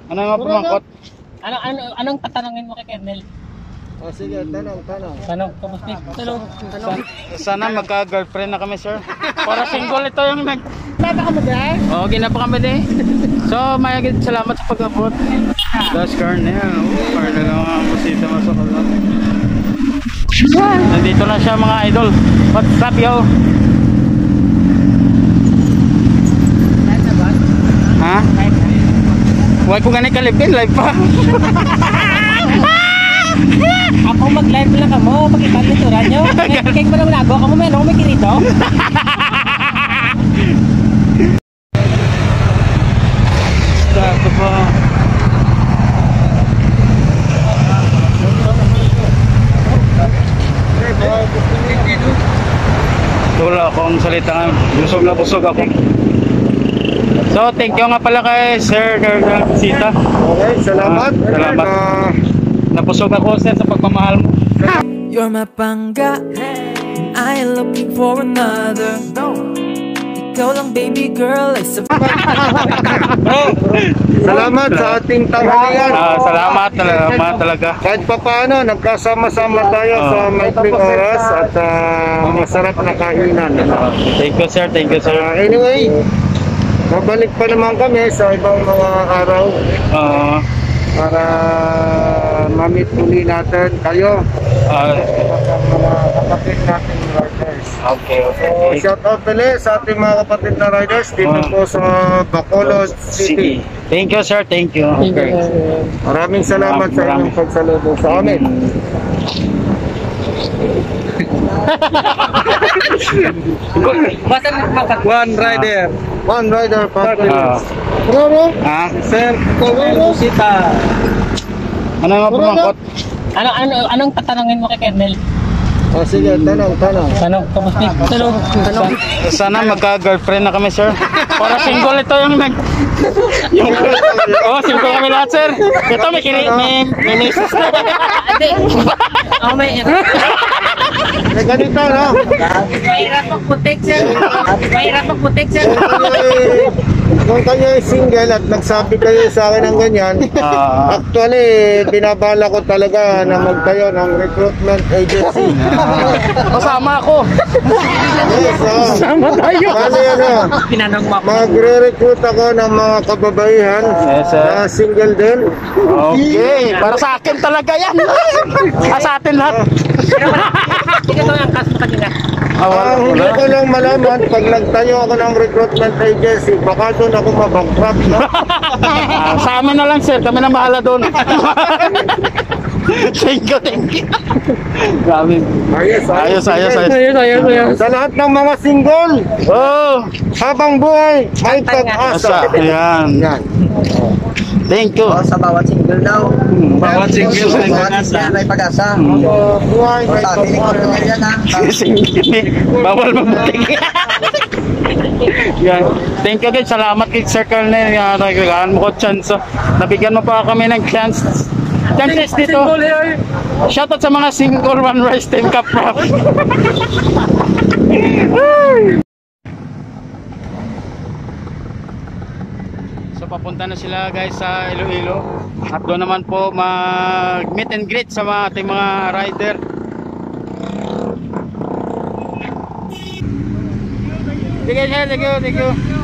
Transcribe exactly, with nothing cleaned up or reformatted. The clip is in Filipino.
Ano nga pumangkot? Ano, ano, anong tatanungin mo kay Kernel? O sige, tanong, tanong. Tanong, kamusta? Tanong, tanong. Sana magka-girlfriend na kami, sir. Para single ito yung nag... Nata ka mo dyan? Oo, ginapa kami din. So, mayagid salamat sa pag-abot. Das Carnel. Oh, Carnel ang mga musita masakal lang. Nandito na siya mga idol. What's up, yo? Ha? Huwag ko ganit kalipin, live pa. Ako mag-live lang ka mo, pag-ipan nito ranyo. Kaya ba naman ako? Ako may ano, may kirito? Sako pa. Wala akong salita nga. Busog na busog ako. So, thank you nga pala kay Sir Sita. Okay, salamat. Ah, salamat. Uh, Napusog ako, sir, sa pagmamahal mo. You're my pangga, and I am looking for another. Ikaw lang, baby girl, ay sa... salamat sa ating tanghalian. Ah, salamat, salamat talaga. Kahit pa paano, nagkasama-sama tayo Ah. sa maikling oras at uh, masarap na kainan. Ah, thank you, sir. Thank you, sir. Uh, anyway, babalik pa naman kami sa ibang mga araw Ah, para ma-meet muli natin kayo, ah, mga kapatid nating riders. okay, okay. So, shout out pala sa ating mga kapatid na riders dito Ah. po sa Bacolod City. Thank you, sir. Thank you. Okay. Maraming salamat sa inyong pagsalubong sa amin. Basta magkakak... One rider. One rider package. Ah. Bro, Ah, sir, Kawiro. Sita. ano nga pumangkot? Ano, ano, anong tatanungin mo kay Kernel? O sige, tanong, tanong. Tanong, kamusta? Tanong, tanong. Sana magka-girlfriend na kami, sir. Para single ito yung nag... Yung... Oh, single kami lahat, sir. Ito, may kini... May, may misis na. Hindi. Ako may... Eh, ganito, no? Mahirap magputik, sir. Mahirap magputik, sir. Eh, Kung kayo ay single at nagsabi kayo sa akin ng ganyan, Ah. actually, binabala ko talaga na magtayo ng recruitment agency. Kasama ako. Yes, oh. Sama tayo. Bali, ano, Pinanong mo ako. magre-recruit ako ng mga kababaihan Yes, sir. na single din. Okay. Para sa akin talaga yan. Ah, sa atin lahat. Sige to ang kaso kanina. Ah, Ang hindi ko lang malaman, pag nagtayo ako ng recruitment agency, baka doon ako mabankrupt, no? Ah, sa amin na lang, sir. Kami na bahala doon. Thank you, thank you. Grabe. Ayos, Ayos, ayos, ayos. Ayos, ayos, ayos. Sa lahat ng mga single, Oh, habang buhay, may pag-asa. asa. Ayan. Yan. Thank you. Sa bawat single daw. Bawat single may Bawat single may pag-asa. So, buhay, O may sabi ni pag-asa. Colonel yan ha. Bawal mabuting. Yan. Thank you guys. Salamat kay Sir Colonel. Yan, nagkagaan mo ko chance. Nabigyan mo pa kami ng chance. Chances dito. Shoutout sa mga single one rice team cup rap. So papunta na sila guys sa Iloilo. At doon naman po mag meet and greet sa mga ating mga rider. Sige, thank you, thank you.